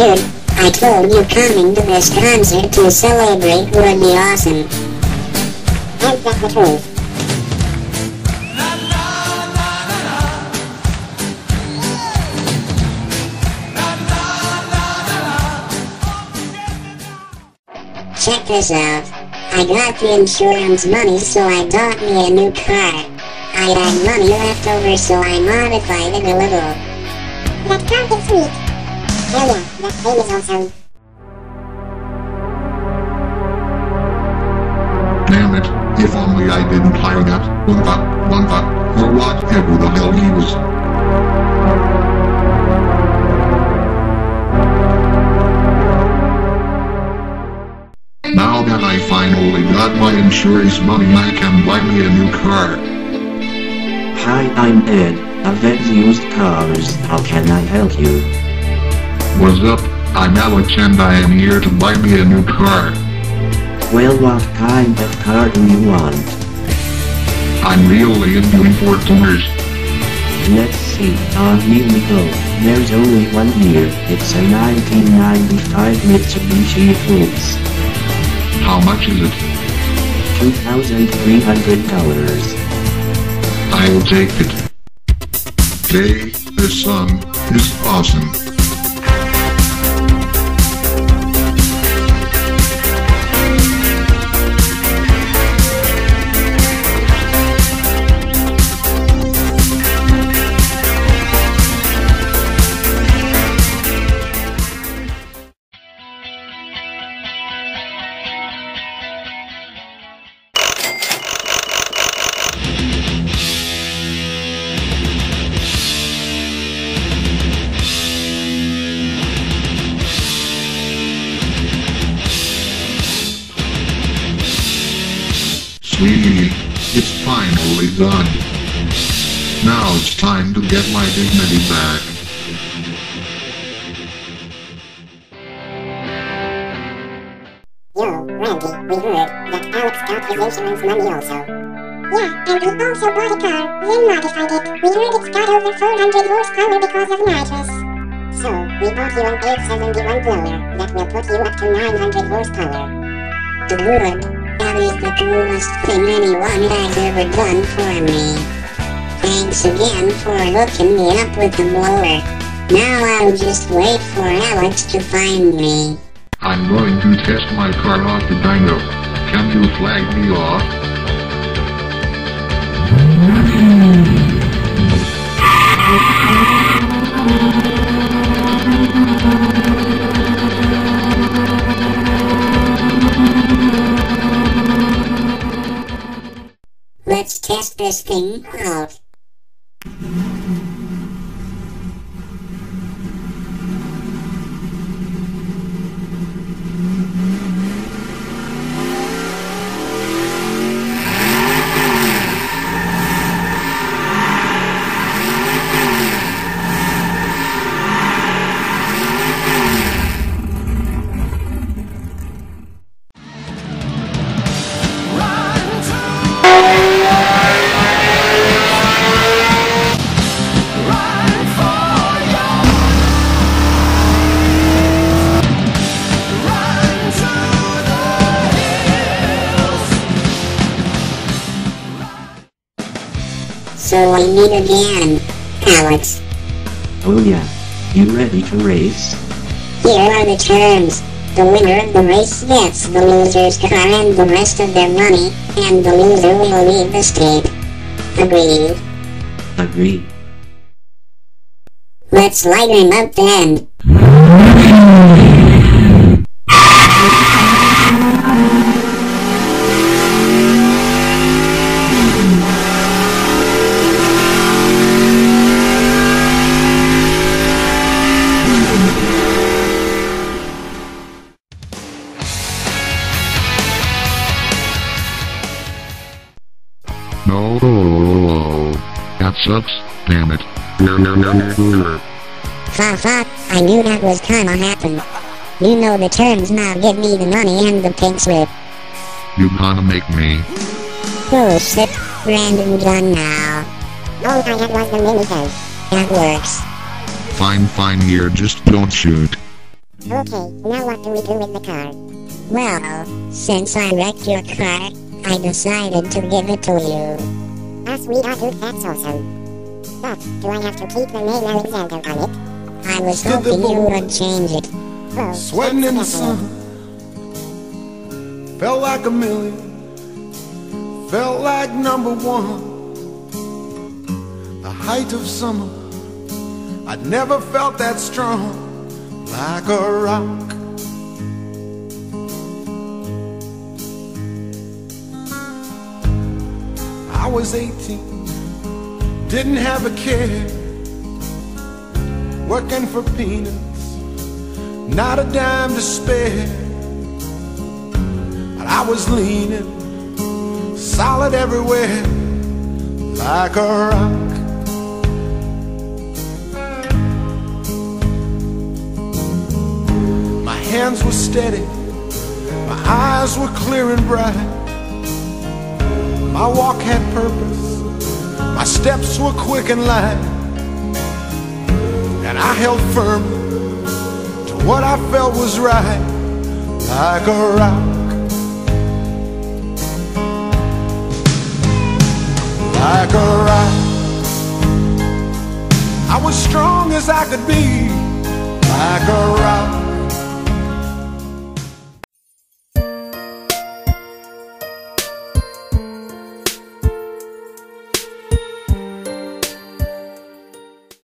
Dude, I told you coming to this concert to celebrate would be awesome. And that's the truth. Check this out. I got the insurance money, so I bought me a new car. I had money left over, so I modified it a little. That car is sweet. Hell yeah, that thing is awesome. Damn it, if only I didn't hire that one or whatever the hell he was. Now that I finally got my insurance money, I can buy me a new car. Hi, I'm Ed, of Ed's Used Cars. How can I help you? What's up? I'm Alex and I am here to buy me a new car. Well, what kind of car do you want? I'm really into importers. Let's see, here we go. There's only one here. It's a 1995 Mitsubishi Eclipse. How much is it? $2,300. I'll take it. Hey, this song is awesome. Sweetie, it's finally done. Now it's time to get my dignity back. Yo, Randy, we heard that Alex got his insurance money also. Yeah, and we also bought a car, then modified it. We heard it's got over 400 horsepower because of nitrous. So, we bought you an 871 blower that will put you up to 900 horsepower. Good. That is the coolest thing anyone has ever done for me. Thanks again for hooking me up with the blower. Now I'll just wait for Alex to find me. I'm going to test my car off the dyno. Can you flag me off? Let's test this thing out. So we meet again, Alex. Oh yeah. You ready to race? Here are the terms. The winner of the race gets the loser's car and the rest of their money, and the loser will leave the state. Agreed. Agree. Let's light him up then. No, that sucks, damn it. Fuck, I knew that was gonna happen. You know the terms now, give me the money and the pink slip. You gonna make me. Bullshit, random gun now. All I had was the minigun. That works. Fine here, just don't shoot. Okay, now what do we do with the car? Well, since I wrecked your car, I decided to give it to you. Ah, sweet, dude, that's awesome. But, do I have to keep the name Alexander on it? I was hoping you would change it. Well, Sweating in the that's sun, felt like a million, felt like number one. The height of summer, I'd never felt that strong, like a rock. I was 18, didn't have a care, working for peanuts, not a dime to spare. But I was leaning, solid everywhere, like a rock. My hands were steady, my eyes were clear and bright. My walk had purpose, my steps were quick and light, and I held firm to what I felt was right, like a rock. Like a rock, I was strong as I could be, like a rock.